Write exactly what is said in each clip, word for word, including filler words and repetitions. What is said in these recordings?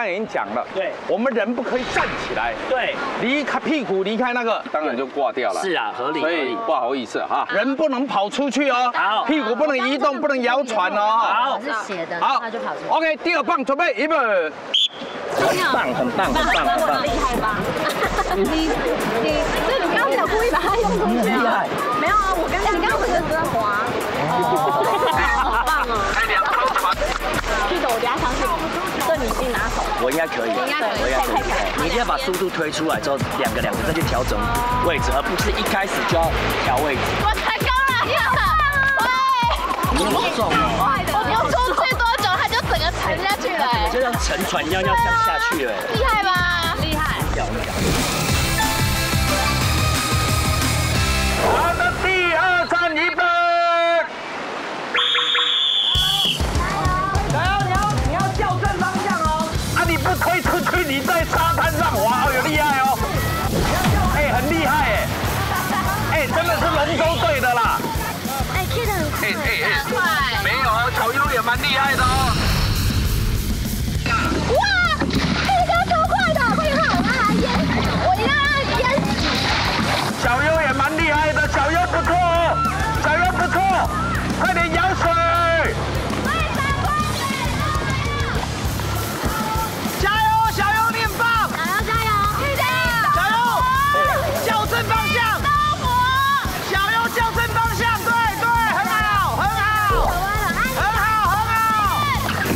刚已经讲了， 对， 我们人不可以站起来， 对， 离开屁股离开那个，当然就挂掉了。 是啊，合理。 所以不好意思哈，人不能跑出去哦， 好， 屁股不能移动，不能摇船哦。 好，是斜的， 好， 那就跑出去。 OK， 第二棒准备，预备。 棒，很棒，很棒，很棒， 厉害吧？你你，所以你刚刚没有故意把它用出去啊？没有啊，我刚刚你刚刚不是真的滑？哦，好棒哦！记得我等下上去，这你自己拿手。 我应该可以， 应该可以， 我应该可以。你一定要把速度推出来之后，两个两个再去调整位置，而不是一开始就要调位置。 我太高了，你好，喂！ 你那么重哦！ 我我出去多久，它就整个沉下去了， 就像沉船一样要这样下去了， 厉害吧？厉害。 漂亮。 好的，第二站预备。加油！你要你要校正方向哦。啊，你不推出去，你在沙滩上滑，有厉害哦。哎，很厉害哎。哎，真的是龙舟队的啦。 哎 ，Kid 很快，很快。 没有哦，小优也蛮厉害的哦。 哇，这个超快的，会让它淹，我一定要让它淹死。 小优也蛮厉害的，小优不错哦，小优不错，快点舀水！加油，小优你很棒！ 加油加油！ 加油！校正方向！小优校正方向，对对，很好，很好，很好，很好。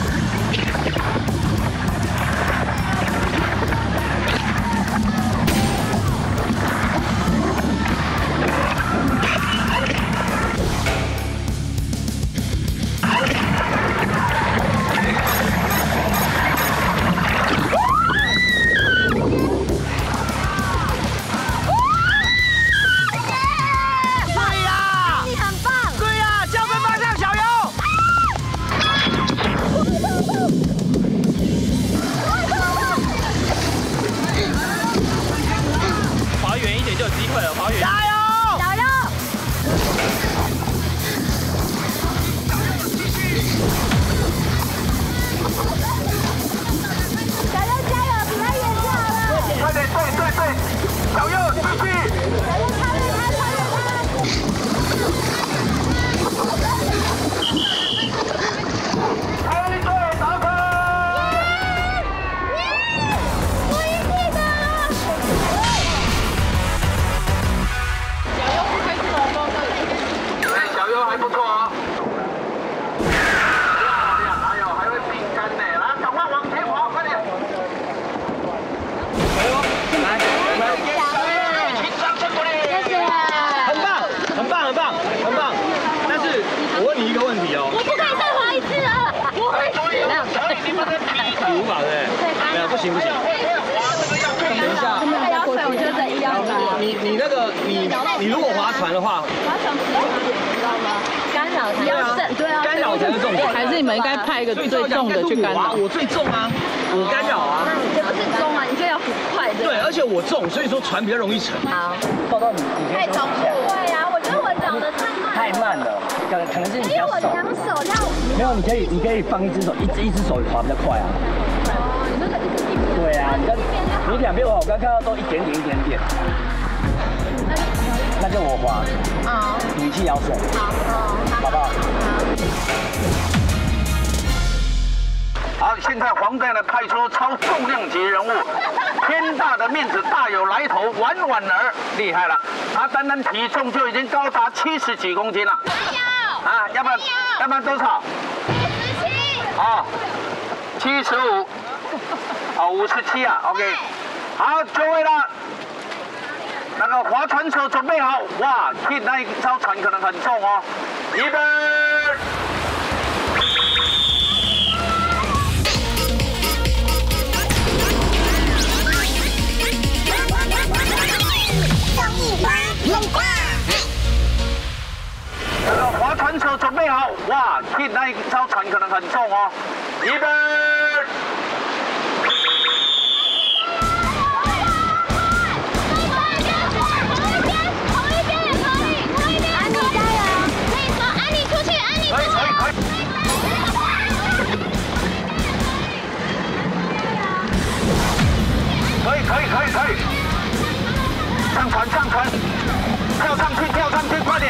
无法对，没有不行不行。等一下， 我觉得一样的。 你你那个你你如果划船的话， 划船不是你知道吗？干扰才要对啊， 干扰才是重点。 还是你们应该派一个最重的去干扰？ 我最重啊，我干扰啊。 也不是重啊，你就要很快的。 对，而且我重，所以说船比较容易沉。 好， 抱到你，你可以太重不会啊，我觉得我长得太慢。 太慢了，可能可能是你因为我手。 两手这样。 没有，你可以你可以放一只手，一只一只手划比较快啊。 哦，你那个一个一边。 对啊，你你两边我刚看到都一点点一点点。那就我划。 好。 你去舀水。 好， 好不好？ 好，现在黄队呢派出超重量级人物，天大的面子，大有来头，婉婉儿厉害了，他单单体重就已经高达七十几公斤了。啊，要不然要不然多少？五十七。啊，七十五。哦，五十七啊 ，OK。好，就位了。那个划船手准备好，哇，听那一艘船可能很重哦，预备。那个划船手准备好，哇，听那一艘船可能很重哦，预备。 上船上船，跳上去跳上去，快点！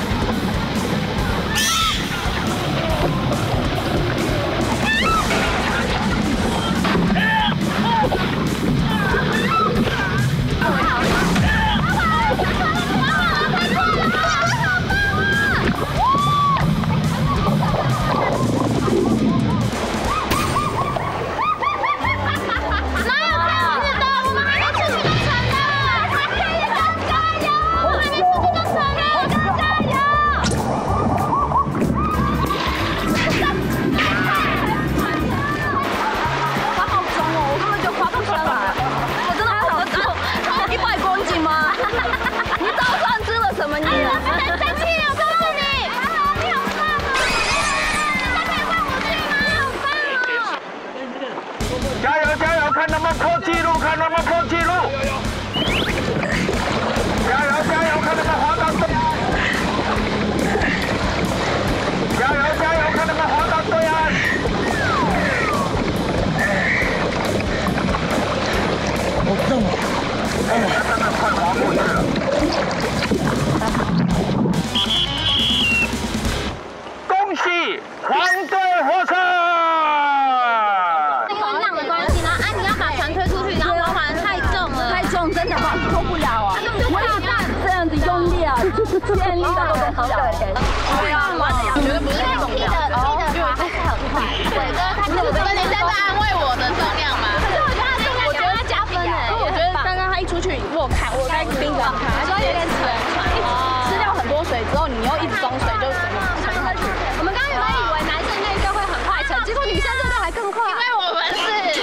加油加油，看能不能破纪录，看能不能破纪录！加油加油，看能不能滑到对。加油加油，看能不能滑到对岸。好重啊！哎，他真的快滑过去了。恭喜黄队获胜！ 真的吗？做不了啊！我一旦这样子用力啊，建立的都很小。对啊，我觉得不是太重要。踢的滑还是很快。对，就是他就是。你现在安慰我的重量吗？可是我觉得他重量，我觉得他加分哎。因为我觉得刚刚他一出去，我有看，我在冰上看，他就有点沉，一直吃掉很多水之后，你又一直装水，就整个沉下去。我们刚刚原本以为男生那一队会很快沉，结果女生这队还更快。因为我们是。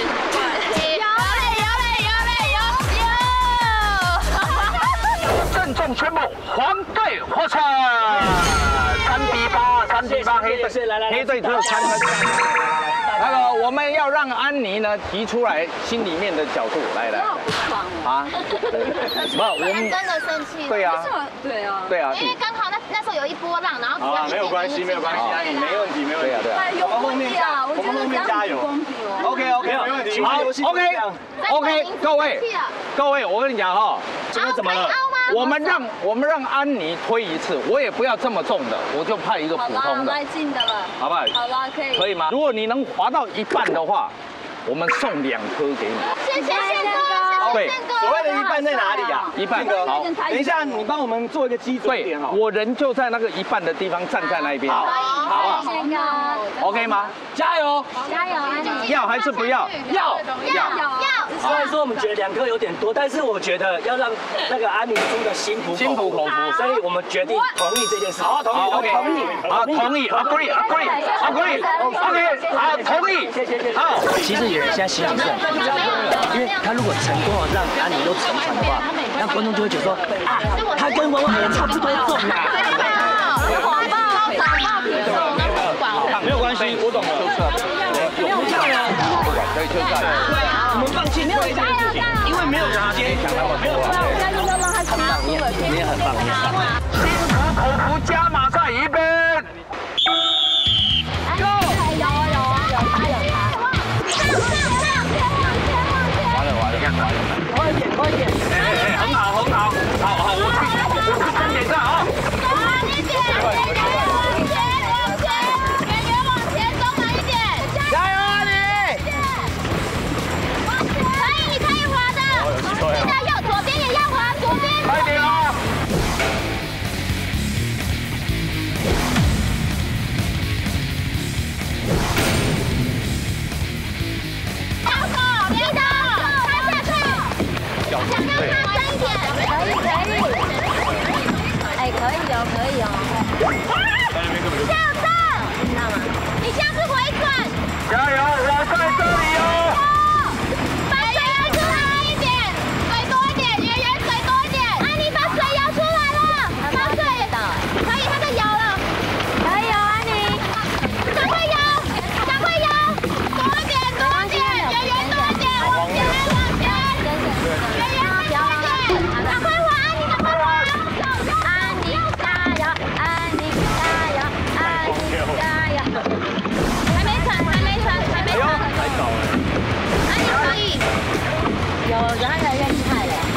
郑宣布黄队获胜，三比八，三比八，黑队，黑队只有三分。那个我们要让安妮呢提出来心里面的角度，来来。 好不爽啊！不，我们真的生气。 对啊， 对啊， 对啊。 因为刚好那那时候有一波浪，然后好啊，没有关系，没有关系，安妮没问题，没问题。 对啊，对啊。 有后面啊， 我们后面加油。 OK OK， 没问题。 好 OK OK， 各位各位，我跟你讲哈， 这个怎么了？ 我们让我们让安妮推一次，我也不要这么重的，我就派一个普通的， 来近的了， 好不好？ 好了，可以， 可以吗？如果你能滑到一半的话，我们送两颗给你。 谢谢宪哥， 对， 所谓的一半在哪里呀？ 一半好。 等一下，你帮我们做一个基准点好。 我人就在那个一半的地方站在那边，好，好不好 ？OK 吗？加油！ 加油，安妮！ 要还是不要？要要要。 虽然说我们觉得两颗有点多，但是我觉得要让那个安妮输的心服心服口服， 所以我们决定同意这件事。 好，同意 ，OK， 同意， 好，同意 ，agree，agree，agree，OK， 好，同意， 谢谢谢谢。 好， 其实也现在心情是很复杂的，因为他如果成功了让安妮又沉船的话，那观众就会觉得说啊，他跟王婉儿差不多重啊。 火爆，火爆体重， 没有关系，我懂了。 没有这样啊， 可以就这样。 我们放弃做一件事情，因为没有时间，没有时间。 那就要让他加速了， 你也很棒，你也很棒。 心服口服加马赛一边。Go！ 有啊有啊有他有他。 完了完了，完了。 快一点，快一点。 哎哎，很好很好，好好，我去我去终点站啊。 快点啊！ 小手，别动，趴下去，想让它深一点，可以可以，哎，可以哦，可以哦。向上，知道吗？你下次回转。 加油，我在这里哦。 还没沉，还没沉，还没沉。 有，我觉得他越来越厉害了。